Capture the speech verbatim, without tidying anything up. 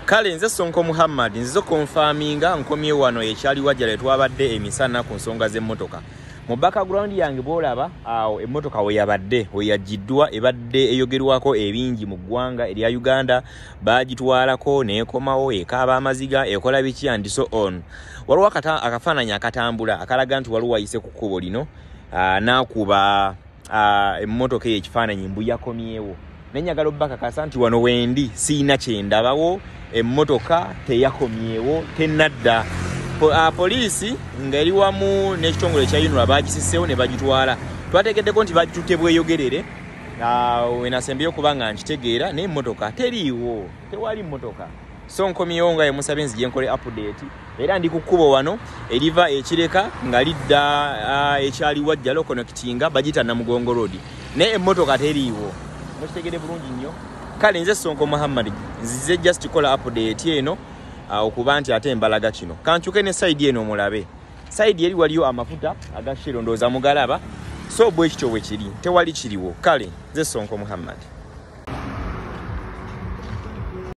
Kale nze Sonko Muhammad nzizo confirminga nkomye wano ekyali wajja le twabadde emisana ku nsonga z'emmotoka. Mu background yange bolaba awo emmotoka we yabadde we yajiddwa ebadde eyogerwako ebingi mu ggwanga erya Uganda bagitwalako neekomawo ekaaba amaziga ekola biki and so on. Waliwo akafaananyi akatambula akalaga nti waliwo wayise ku kkubo lino n'akuba emmotoka ekifaananyi mbu yakomyewo. Nenyagala obbakakasa nti wano wendi siina kyendabawo emmotoka teyakomyewo tennadda. Po, uh, polisi ngeri wamu n'ekitongole kya Unura bagisisseewo ne bagitwala. Twategeddeko nti bagitutte bweyogerere uh, wenasembeyo kubanga nkitegeera naye emmotoka teriiwo, tewali mmotoka. So nkomyewo nga emusabe nzije nkole update era ndi ku kkubo wano eriva ekireka nga lidda uh, ekyali wajja lo connectinga bagita Namugongo Road naye emmotoka teriiwo. Mukitegere bulungi nnyo. Kale nze Sonko Muhammad nzize just kola update eno okuba nti ate embalaga kino kanchuke ne side eno mulabe side eri waliyo amafuta agashiro ndoza mugalaba so bwe kityo bwe kiri tewali kiriwo. Kale nze Sonko Muhammad.